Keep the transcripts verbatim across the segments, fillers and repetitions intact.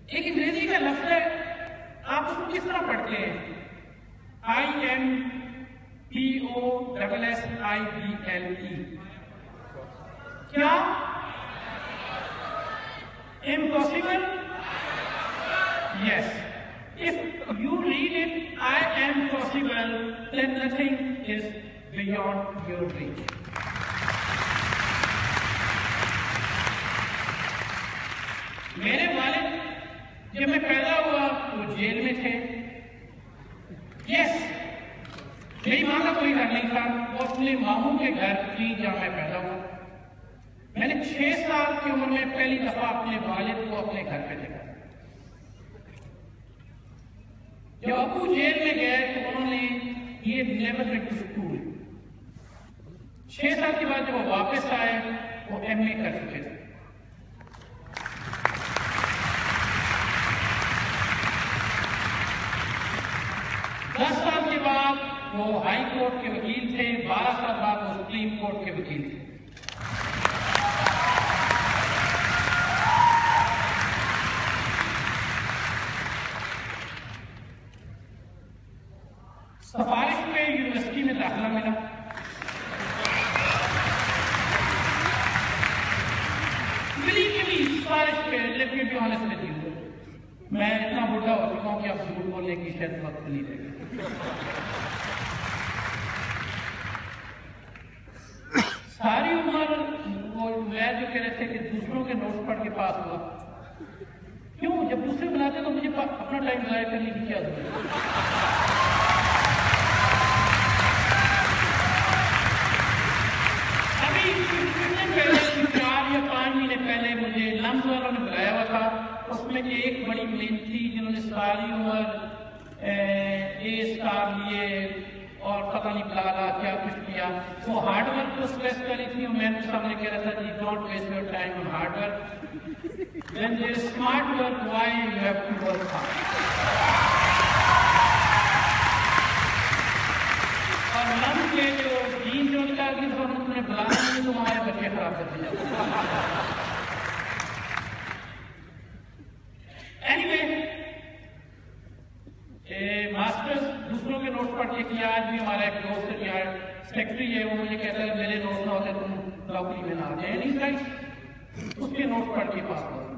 एक अंग्रेजी का लफ्ज है, आप उसको किस तरह पढ़ते हैं? I M P O double S I B L E. क्या impossible? Yes. If you read it, I am possible, then nothing is beyond your reach. मेरे वालिद जब मैं पैदा हुआ तो जेल में थे। यस, मेरी माँ का कोई घर नहीं था, वो अपने मामू के घर थी जहां मैं पैदा हुआ। मैंने छह साल की उम्र में पहली दफा अपने वालिद को अपने घर पे देखा। जब अबू जेल में गए तो उन्होंने ये नेवर बिन टू स्कूल। छह साल के बाद जब वो वापस आए वो एम ए कर चुके थे। दस साल के बाद वो हाई कोर्ट के वकील थे। बारह साल बाद वो सुप्रीम कोर्ट के वकील थे। सिफारिश पे यूनिवर्सिटी में दाखिला मिला। मिली मिली सिफारिश पे, लेकिन भी ऑनेस्ट विद यू, मैं इतना बुढ़ा हो चुका हूं कि अब झूठ बोलने की शायद वक्त नहीं रहेगा। सारी उम्र वो मैं जो कह रहे थे कि दूसरों के नोट्स पढ़ के पास हुआ। क्यों? जब दूसरे बनाते तो मुझे अपना टाइम जाया करने की क्या जरूरत? चार या पांच महीने पहले मुझे लम्स वालों ने बुलाया हुआ था। उसमें एक बड़ी मेहनत थी जिन्होंने सारी उम्र ए स्टार लिए और पता नहीं बुला क्या कुछ किया। वो हार्डवर्क को स्ट्रेस करी थी। मैं उनके सामने कह रहा था, जी don't waste your time on hard work, when there is smart work why you have to work hard. और लम्स के जो तीन जो निकाल की तो उन्होंने बुलाया नहीं तो हमारे बच्चे खराब कर दिए। एनीवे, मास्टर्स दूसरों के नोट पढ़ के किया। आज भी हमारा एक दोस्त है यहाँ सेक्रेटरी है, वो मुझे कहता है मेरे नोट ना होते तुम नौकरी में ना आ जाए। नहीं राइट, उसके नोट पढ़ के पास हो।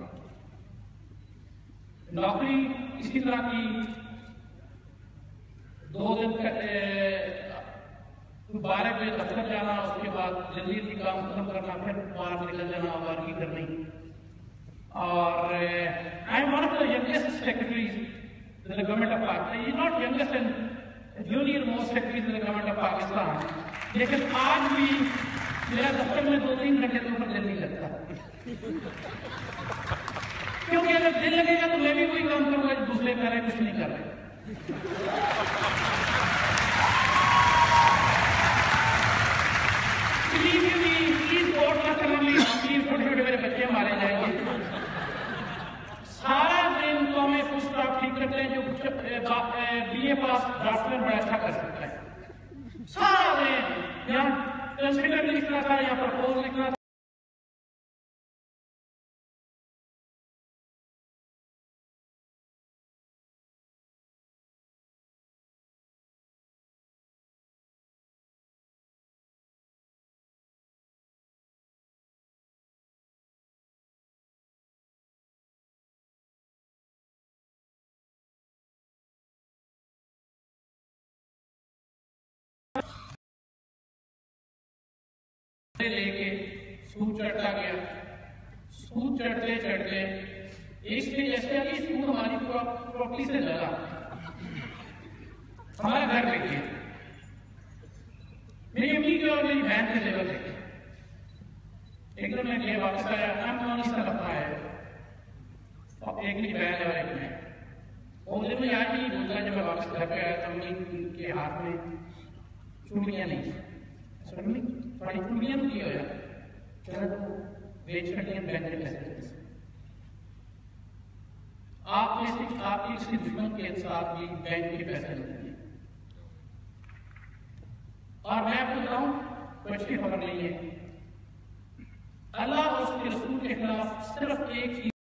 नौकरी इसी तरह की दो दिन बारह बजे दफ्तर जाना, उसके बाद जल्दी जल्दी काम खत्म करना, फिर बाहर निकल जाना, वार्की करनी। और I am one of the youngest secretaries in the government of Pakistan, not youngest and junior most secretaries in the government of Pakistan. लेकिन आज भी मेरा दफ्तर में दो तीन घंटे तो ऊपर दिल नहीं लगता, क्योंकि अगर दिल लगेगा तो मैं भी कोई काम करूंगा, दूसरे कर रहे कुछ नहीं कर रहे। छोटे छोटे मेरे बच्चे मारे जाएंगे। सारा दिन तो हमें फुल स्टॉप ठीक करते हैं, जो बी ए पास ड्राफ्टमैन बड़ा अच्छा कर सकता है। सारा दिन यहाँ कंसिडर लिखना था, यहाँ प्रपोज लिखना था। लेके सूद चढ़ता गया। सूद चढ़ते चढ़ते एक स्टेज ऐसे अभी सूद हमारी प्रॉपर्टी से लगा, हमारा घर बिक गया। मेरी अम्मी के और मेरी बहन के लेवल देखे। एक दिन मैं गया, वापस आया, हम दोनों इस तरफ आए, और एक मेरी बहन और एक मैं। वो मुझे मुझे आज नहीं भूलता, जब मैं वापस घर पे आया तो अम्मी के हाथ में चूड़ियां नहीं थी। बड़ी चूड़ियां की हो यार, बेच कर बैंक के पैसे। आप में से आपकी किसी दुश्मन के साथ भी बैंक के पैसे लेते हैं। और मैं आपको बताऊं, कोई अच्छी खबर नहीं है। अल्लाह और उसके रसूल के खिलाफ सिर्फ एक ही